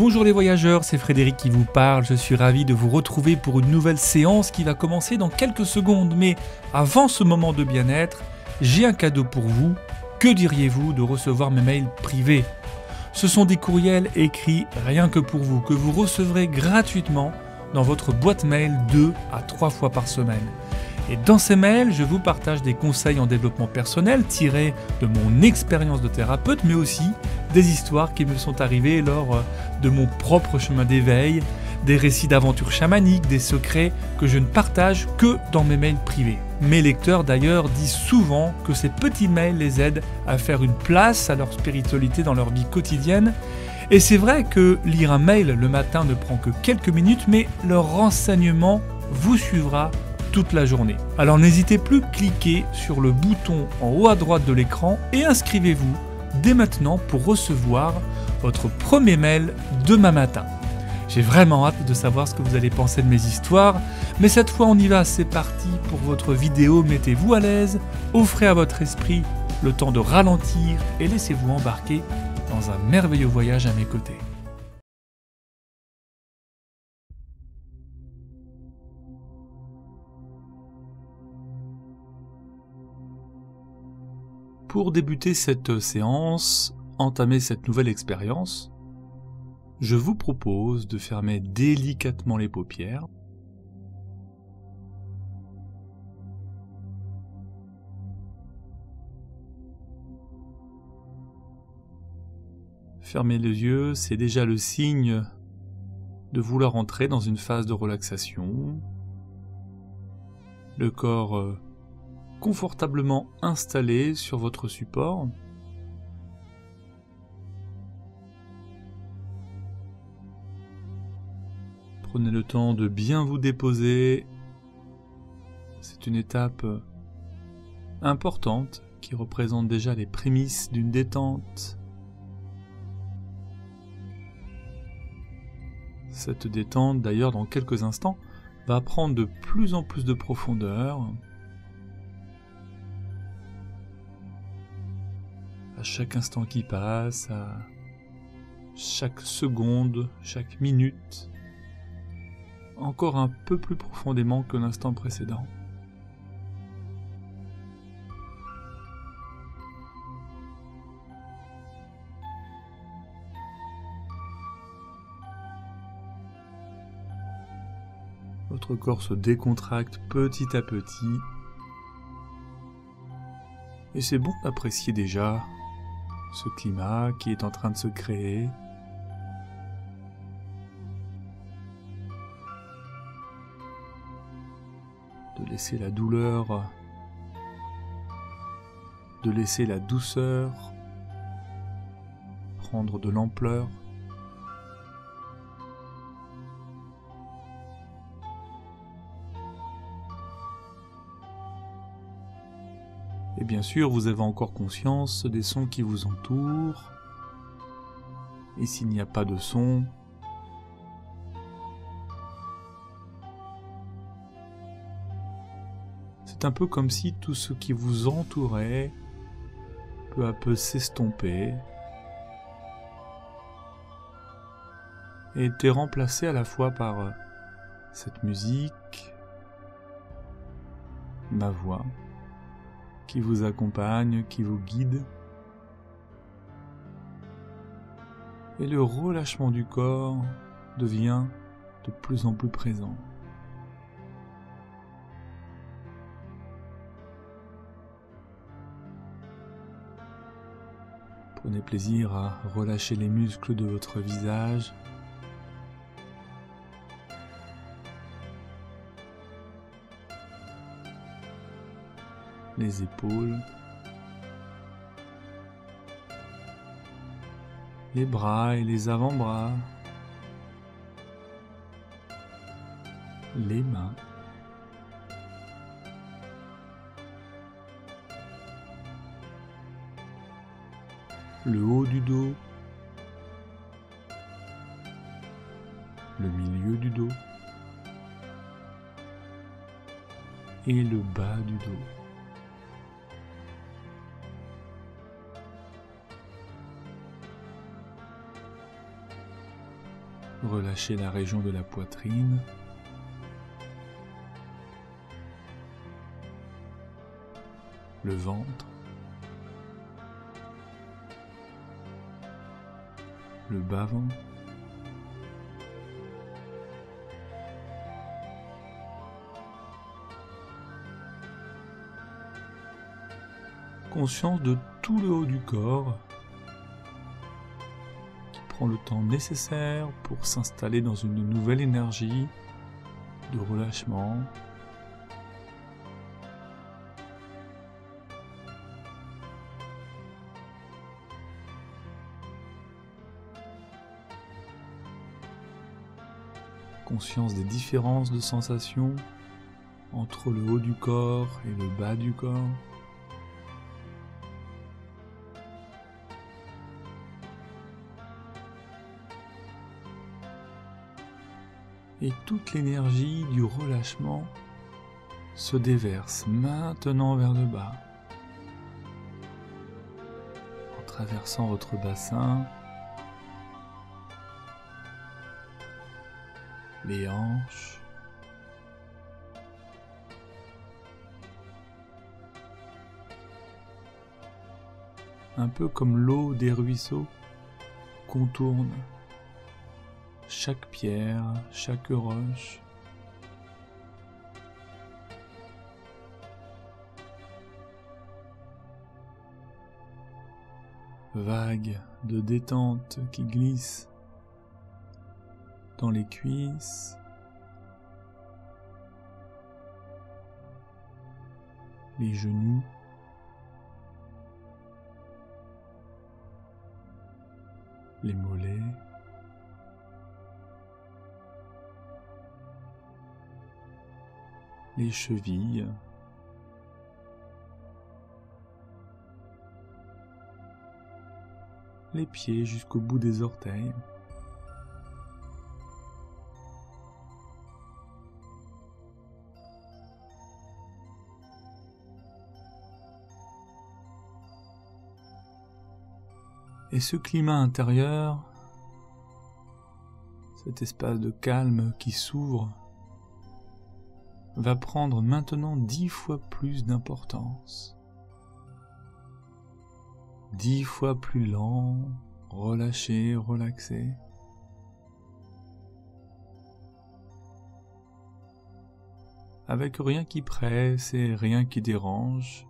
Bonjour les voyageurs, c'est Frédéric qui vous parle, je suis ravi de vous retrouver pour une nouvelle séance qui va commencer dans quelques secondes. Mais avant ce moment de bien-être, j'ai un cadeau pour vous. Que diriez-vous de recevoir mes mails privés ? Ce sont des courriels écrits rien que pour vous, que vous recevrez gratuitement dans votre boîte mail 2 à 3 fois par semaine. Et dans ces mails, je vous partage des conseils en développement personnel tirés de mon expérience de thérapeute, mais aussi des histoires qui me sont arrivées lors de mon propre chemin d'éveil, des récits d'aventures chamaniques, des secrets que je ne partage que dans mes mails privés. Mes lecteurs d'ailleurs disent souvent que ces petits mails les aident à faire une place à leur spiritualité dans leur vie quotidienne. Et c'est vrai que lire un mail le matin ne prend que quelques minutes, mais leur renseignement vous suivra toute la journée. Alors n'hésitez plus, cliquez sur le bouton en haut à droite de l'écran et inscrivez-vous dès maintenant pour recevoir votre premier mail demain matin. J'ai vraiment hâte de savoir ce que vous allez penser de mes histoires, mais cette fois on y va, c'est parti pour votre vidéo, mettez-vous à l'aise, offrez à votre esprit le temps de ralentir et laissez-vous embarquer dans un merveilleux voyage à mes côtés. Pour débuter cette séance, entamer cette nouvelle expérience, je vous propose de fermer délicatement les paupières. Fermer les yeux, c'est déjà le signe de vouloir entrer dans une phase de relaxation. Le corps confortablement installé sur votre support. Prenez le temps de bien vous déposer. C'est une étape importante qui représente déjà les prémices d'une détente. Cette détente, d'ailleurs, dans quelques instants, va prendre de plus en plus de profondeur. À chaque instant qui passe, à chaque seconde, chaque minute, encore un peu plus profondément que l'instant précédent. Votre corps se décontracte petit à petit, et c'est bon d'apprécier déjà ce climat qui est en train de se créer. De laisser la douleur, de laisser la douceur prendre de l'ampleur. Et bien sûr, vous avez encore conscience des sons qui vous entourent. Et s'il n'y a pas de son, c'est un peu comme si tout ce qui vous entourait peu à peu s'estompait et était remplacé à la fois par cette musique, ma voix, qui vous accompagne, qui vous guide, et le relâchement du corps devient de plus en plus présent. Prenez plaisir à relâcher les muscles de votre visage, les épaules, les bras et les avant-bras, les mains, le haut du dos, le milieu du dos et le bas du dos. Relâchez la région de la poitrine. Le ventre. Le bas-ventre. Conscience de tout le haut du corps qui prend le temps nécessaire pour s'installer dans une nouvelle énergie de relâchement. Conscience des différences de sensations entre le haut du corps et le bas du corps. Et toute l'énergie du relâchement se déverse maintenant vers le bas, en traversant votre bassin, les hanches, un peu comme l'eau des ruisseaux contourne chaque pierre, chaque roche. Vague de détente qui glisse dans les cuisses, les genoux, les mollets, les chevilles, les pieds jusqu'au bout des orteils. Et ce climat intérieur, cet espace de calme qui s'ouvre, va prendre maintenant 10 fois plus d'importance. 10 fois plus lent, relâché, relaxé. Avec rien qui presse et rien qui dérange.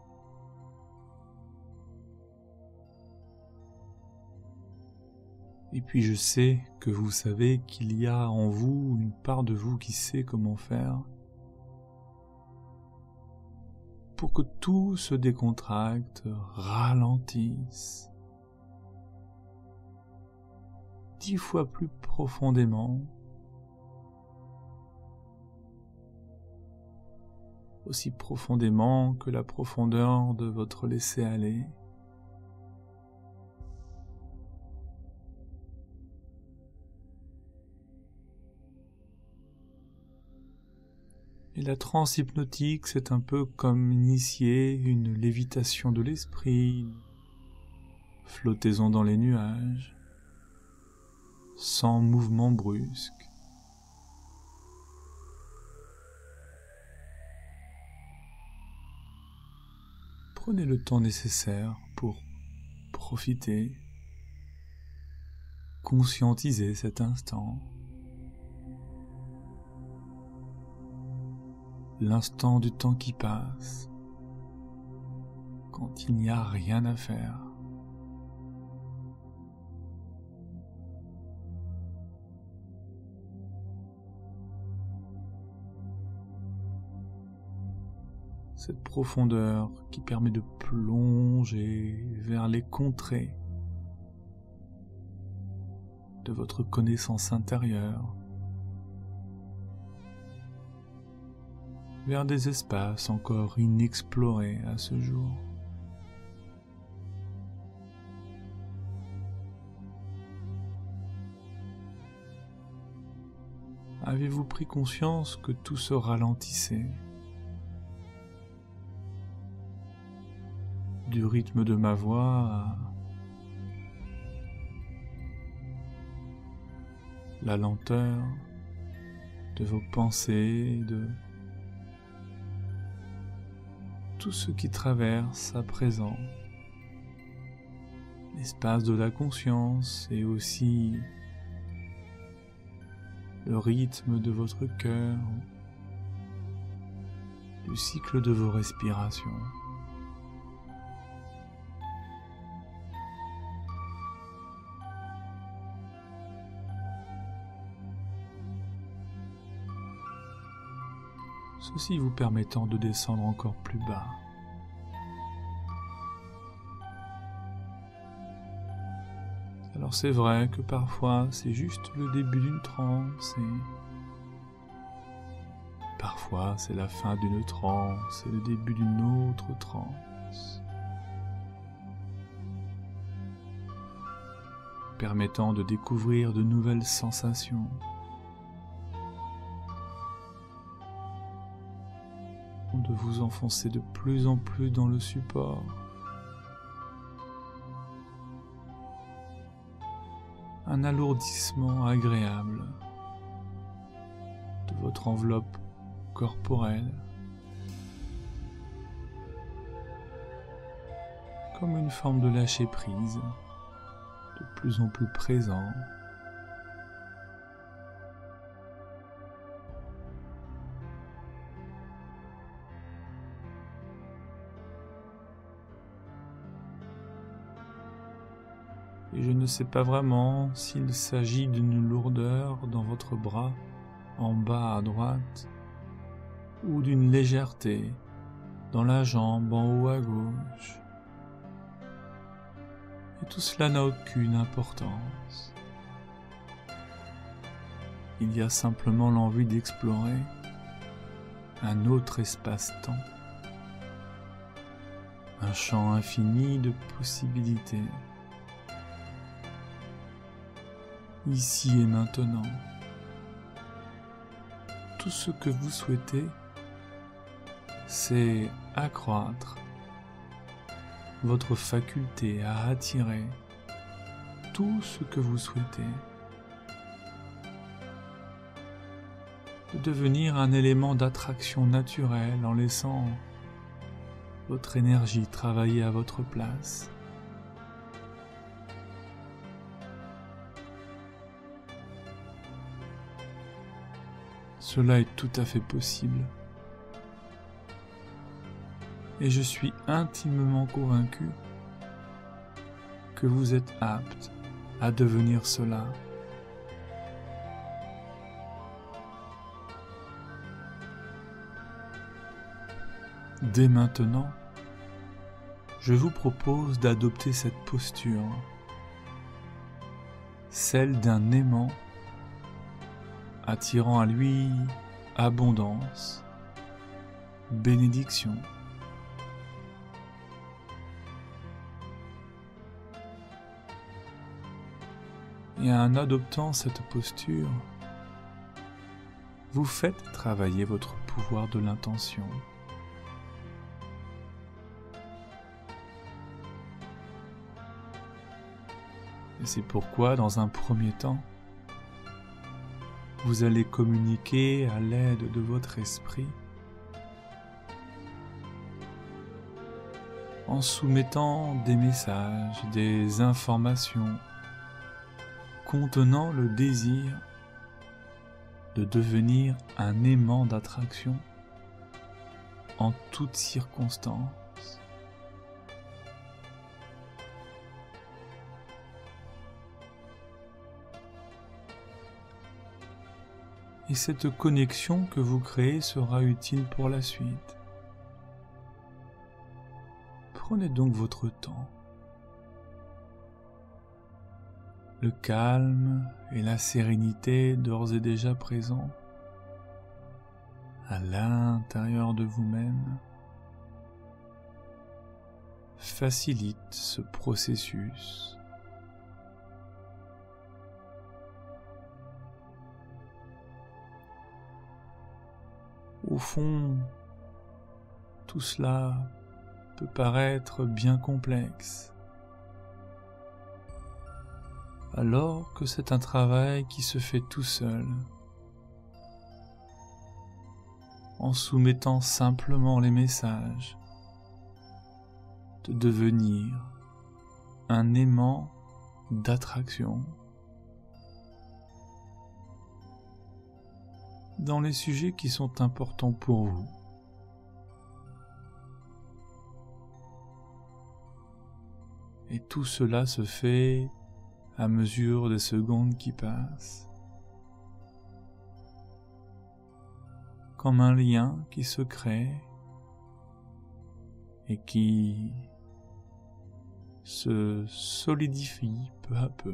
Et puis je sais que vous savez qu'il y a en vous une part de vous qui sait comment faire pour que tout se décontracte, ralentisse 10 fois plus profondément, aussi profondément que la profondeur de votre laisser-aller. Et la transe hypnotique, c'est un peu comme initier une lévitation de l'esprit, flottaison dans les nuages, sans mouvement brusque. Prenez le temps nécessaire pour profiter, conscientiser cet instant. L'instant du temps qui passe, quand il n'y a rien à faire. Cette profondeur qui permet de plonger vers les contrées de votre connaissance intérieure, vers des espaces encore inexplorés à ce jour. Avez-vous pris conscience que tout se ralentissait, du rythme de ma voix la lenteur de vos pensées, de tout ce qui traverse à présent l'espace de la conscience et aussi le rythme de votre cœur, le cycle de vos respirations. Ceci vous permettant de descendre encore plus bas. Alors c'est vrai que parfois c'est juste le début d'une transe et parfois c'est la fin d'une transe et le début d'une autre transe, permettant de découvrir de nouvelles sensations. De vous enfoncer de plus en plus dans le support. Un alourdissement agréable de votre enveloppe corporelle, comme une forme de lâcher prise, de plus en plus présent. Et je ne sais pas vraiment s'il s'agit d'une lourdeur dans votre bras en bas à droite ou d'une légèreté dans la jambe en haut à gauche. Et tout cela n'a aucune importance. Il y a simplement l'envie d'explorer un autre espace-temps, un champ infini de possibilités. Ici et maintenant, tout ce que vous souhaitez, c'est accroître votre faculté à attirer tout ce que vous souhaitez, de devenir un élément d'attraction naturelle en laissant votre énergie travailler à votre place. Cela est tout à fait possible. Et je suis intimement convaincu que vous êtes apte à devenir cela. Dès maintenant, je vous propose d'adopter cette posture, celle d'un aimant attirant à lui abondance, bénédiction. Et en adoptant cette posture, vous faites travailler votre pouvoir de l'intention. Et c'est pourquoi, dans un premier temps, vous allez communiquer à l'aide de votre esprit en soumettant des messages, des informations contenant le désir de devenir un aimant d'attraction en toutes circonstances. Et cette connexion que vous créez sera utile pour la suite. Prenez donc votre temps. Le calme et la sérénité d'ores et déjà présents à l'intérieur de vous-même facilitent ce processus. Au fond, tout cela peut paraître bien complexe, alors que c'est un travail qui se fait tout seul, en soumettant simplement les messages, de devenir un aimant d'attraction dans les sujets qui sont importants pour vous. Et tout cela se fait à mesure des secondes qui passent, comme un lien qui se crée et qui se solidifie peu à peu.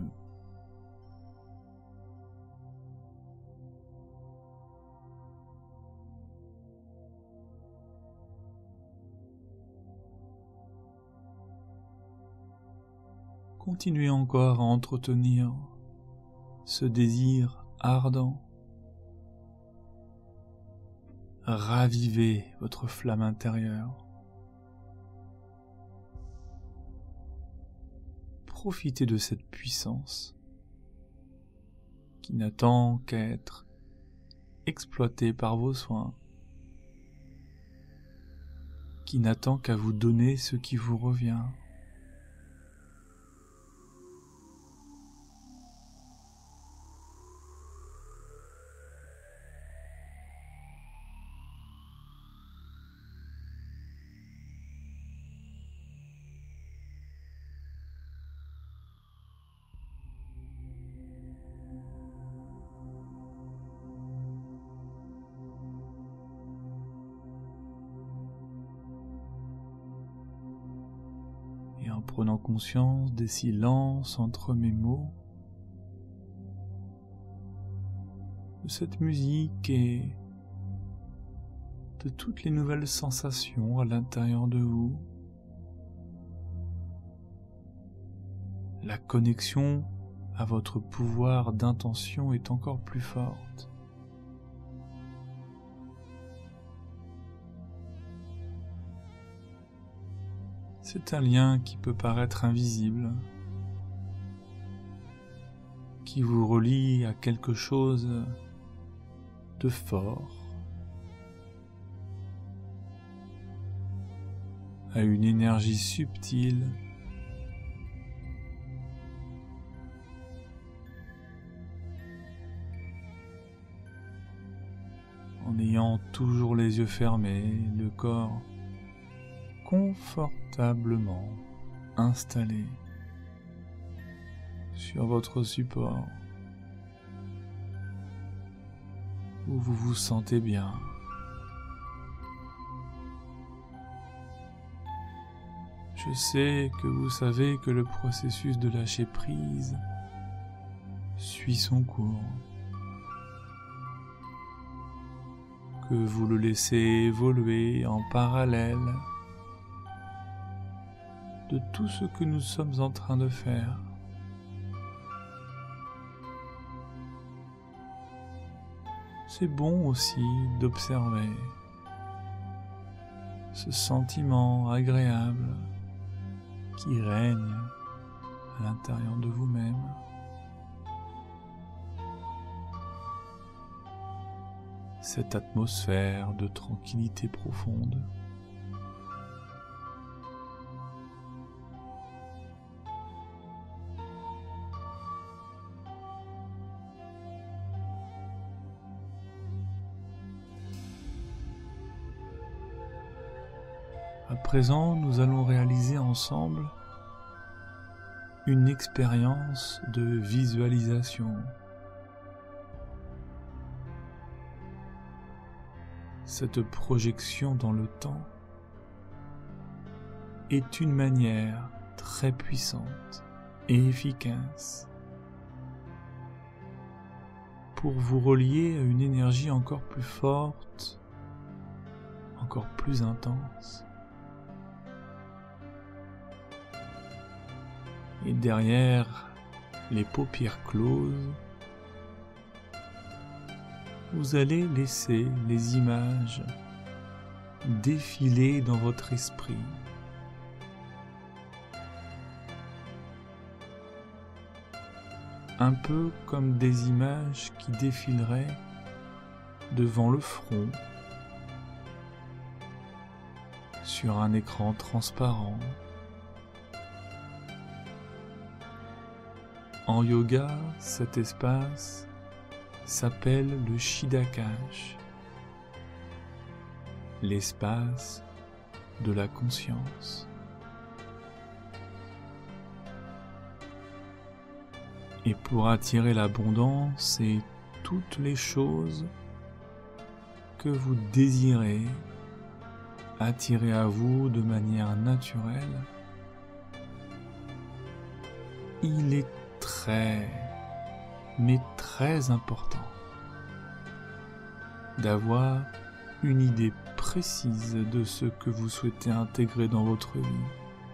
Continuez encore à entretenir ce désir ardent. Ravivez votre flamme intérieure. Profitez de cette puissance qui n'attend qu'à être exploitée par vos soins, qui n'attend qu'à vous donner ce qui vous revient. Et en prenant conscience des silences entre mes mots, de cette musique et de toutes les nouvelles sensations à l'intérieur de vous, la connexion à votre pouvoir d'intention est encore plus forte. C'est un lien qui peut paraître invisible, qui vous relie à quelque chose de fort, à une énergie subtile, en ayant toujours les yeux fermés, le corps confortablement installé sur votre support où vous vous sentez bien. Je sais que vous savez que le processus de lâcher prise suit son cours, que vous le laissez évoluer en parallèle de tout ce que nous sommes en train de faire. C'est bon aussi d'observer ce sentiment agréable qui règne à l'intérieur de vous-même. Cette atmosphère de tranquillité profonde. À présent, nous allons réaliser ensemble une expérience de visualisation. Cette projection dans le temps est une manière très puissante et efficace pour vous relier à une énergie encore plus forte, encore plus intense. Et derrière les paupières closes, vous allez laisser les images défiler dans votre esprit. un peu comme des images qui défileraient devant le front sur un écran transparent. En yoga, cet espace s'appelle le Chiddakash, l'espace de la conscience. Et pour attirer l'abondance et toutes les choses que vous désirez attirer à vous de manière naturelle, il est mais très important d'avoir une idée précise de ce que vous souhaitez intégrer dans votre vie.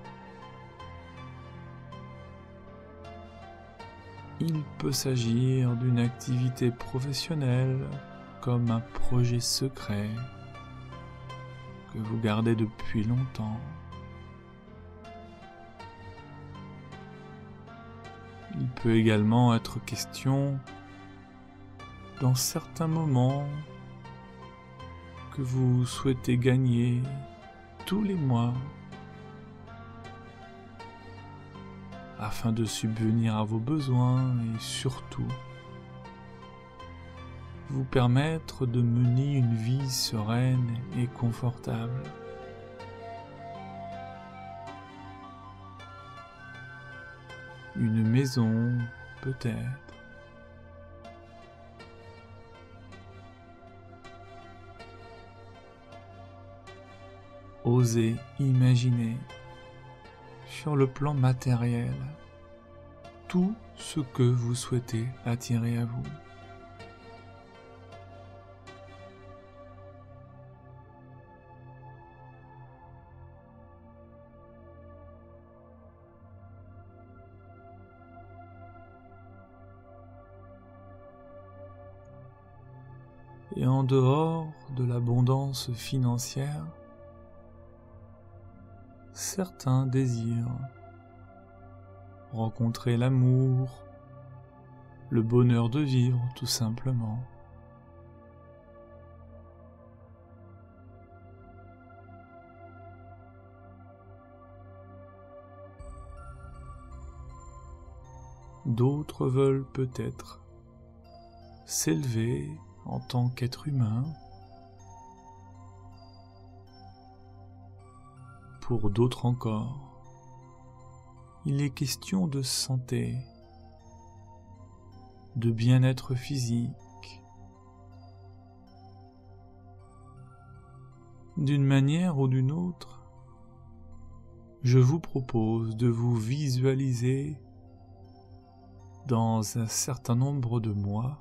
Il peut s'agir d'une activité professionnelle comme un projet secret que vous gardez depuis longtemps. Il peut également être question, dans certains moments, que vous souhaitez gagner tous les mois afin de subvenir à vos besoins et surtout vous permettre de mener une vie sereine et confortable. Une maison, peut-être. Osez imaginer, sur le plan matériel, tout ce que vous souhaitez attirer à vous. Et en dehors de l'abondance financière, certains désirent rencontrer l'amour, le bonheur de vivre tout simplement. D'autres veulent peut-être s'élever en tant qu'être humain. Pour d'autres encore, il est question de santé, de bien-être physique. D'une manière ou d'une autre, je vous propose de vous visualiser dans un certain nombre de mois,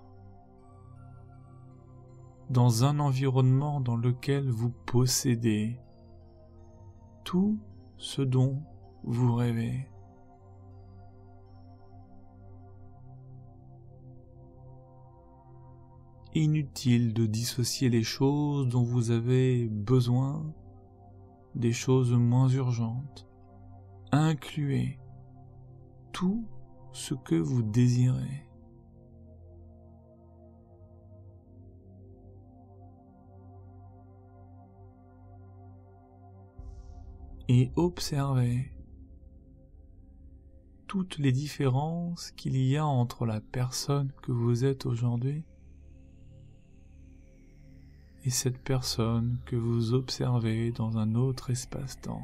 dans un environnement dans lequel vous possédez tout ce dont vous rêvez. Inutile de dissocier les choses dont vous avez besoin des choses moins urgentes. Incluez tout ce que vous désirez. Et observez toutes les différences qu'il y a entre la personne que vous êtes aujourd'hui et cette personne que vous observez dans un autre espace-temps.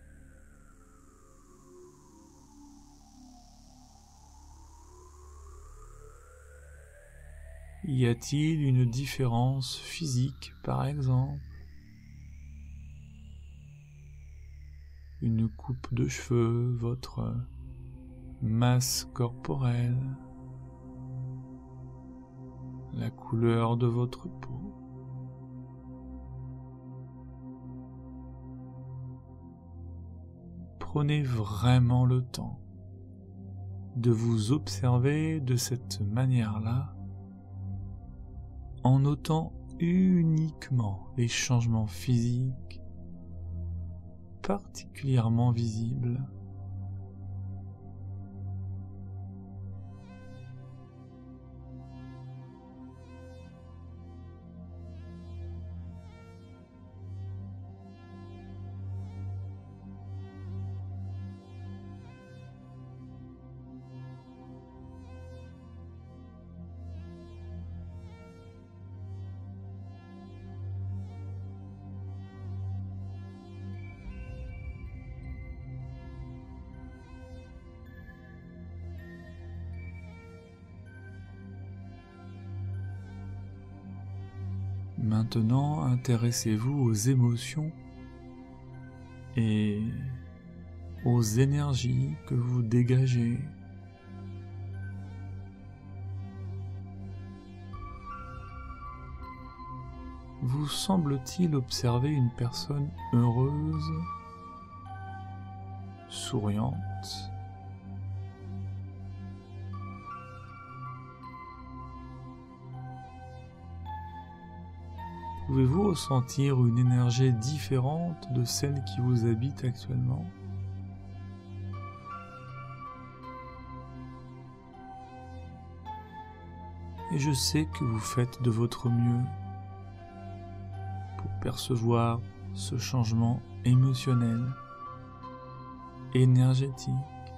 Y a-t-il une différence physique, par exemple? Une coupe de cheveux, votre masse corporelle, la couleur de votre peau. Prenez vraiment le temps de vous observer de cette manière-là, en notant uniquement les changements physiques particulièrement visibles. Maintenant, intéressez-vous aux émotions et aux énergies que vous dégagez. Vous semble-t-il observer une personne heureuse, souriante? Pouvez-vous ressentir une énergie différente de celle qui vous habite actuellement? Et je sais que vous faites de votre mieux pour percevoir ce changement émotionnel, énergétique.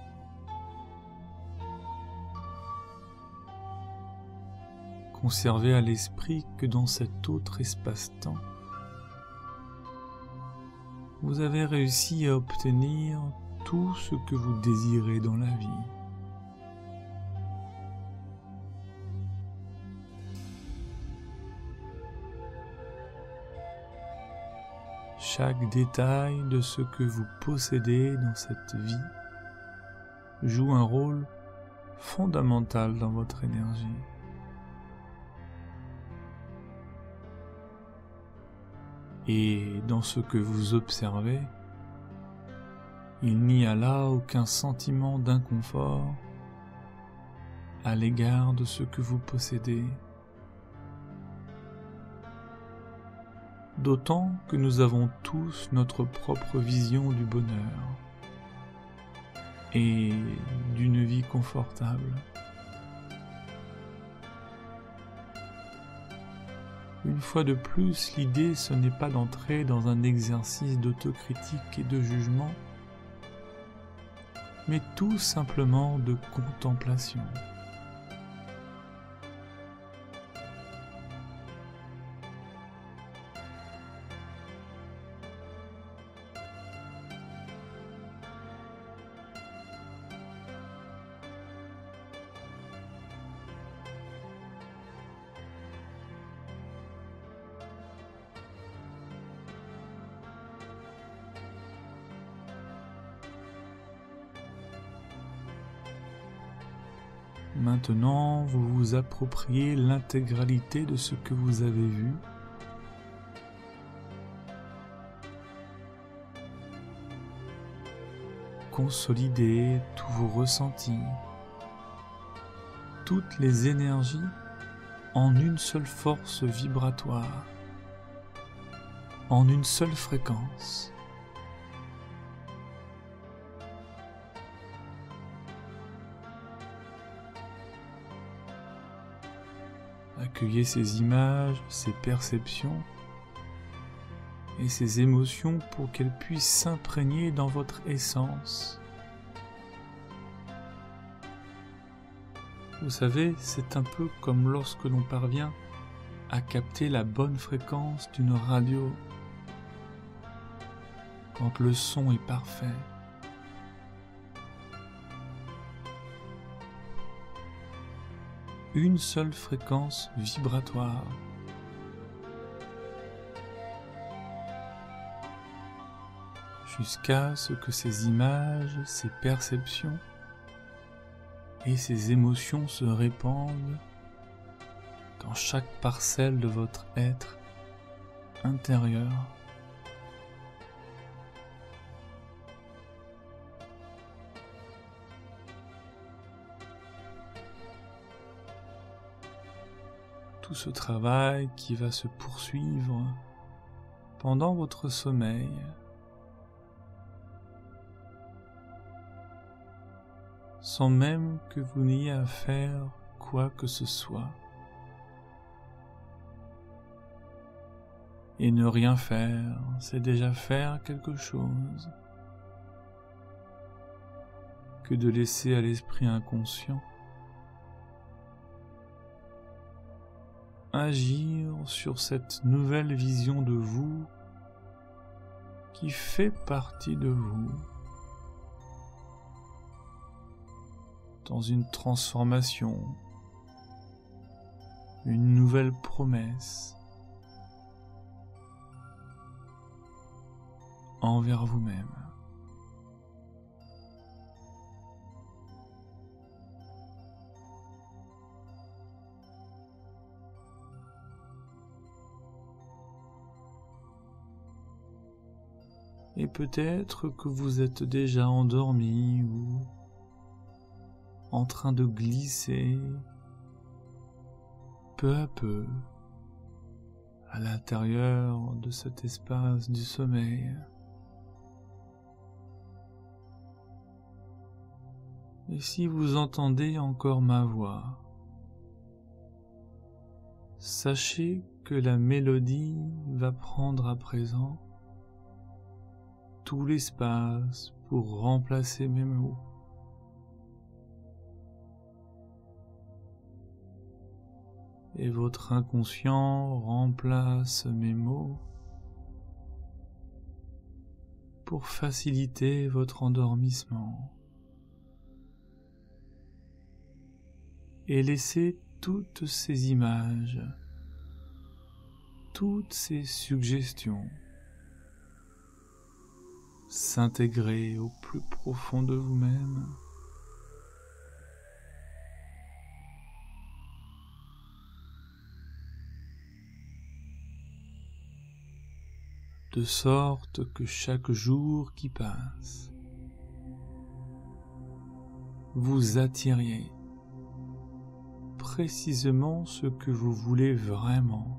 Conservez à l'esprit que dans cet autre espace-temps, vous avez réussi à obtenir tout ce que vous désirez dans la vie. Chaque détail de ce que vous possédez dans cette vie joue un rôle fondamental dans votre énergie. Et dans ce que vous observez, il n'y a là aucun sentiment d'inconfort à l'égard de ce que vous possédez. D'autant que nous avons tous notre propre vision du bonheur et d'une vie confortable. Une fois de plus, l'idée ce n'est pas d'entrer dans un exercice d'autocritique et de jugement, mais tout simplement de contemplation. Maintenant, vous vous appropriez l'intégralité de ce que vous avez vu. Consolidez tous vos ressentis, toutes les énergies en une seule force vibratoire, en une seule fréquence. Accueillez ces images, ces perceptions et ces émotions pour qu'elles puissent s'imprégner dans votre essence. Vous savez, c'est un peu comme lorsque l'on parvient à capter la bonne fréquence d'une radio, quand le son est parfait. Une seule fréquence vibratoire. Jusqu'à ce que ces images, ces perceptions et ces émotions se répandent dans chaque parcelle de votre être intérieur. Tout ce travail qui va se poursuivre pendant votre sommeil, sans même que vous n'ayez à faire quoi que ce soit. Et ne rien faire, c'est déjà faire quelque chose. Que de laisser à l'esprit inconscient agir sur cette nouvelle vision de vous qui fait partie de vous, dans une transformation, une nouvelle promesse, envers vous-même. Et peut-être que vous êtes déjà endormi ou en train de glisser peu à peu à l'intérieur de cet espace du sommeil. Et si vous entendez encore ma voix, sachez que la mélodie va prendre à présent tout l'espace pour remplacer mes mots. Et votre inconscient remplace mes mots pour faciliter votre endormissement et laisser toutes ces images, toutes ces suggestions s'intégrer au plus profond de vous-même. De sorte que chaque jour qui passe, vous attiriez précisément ce que vous voulez vraiment.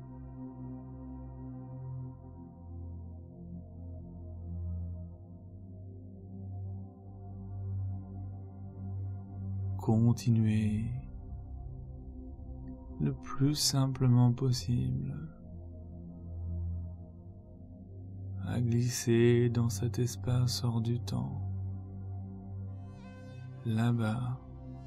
Continuez le plus simplement possible à glisser dans cet espace hors du temps, là-bas,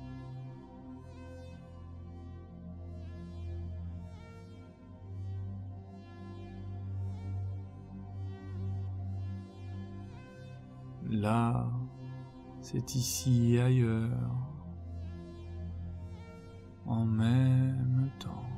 là, c'est ici et ailleurs, en même temps.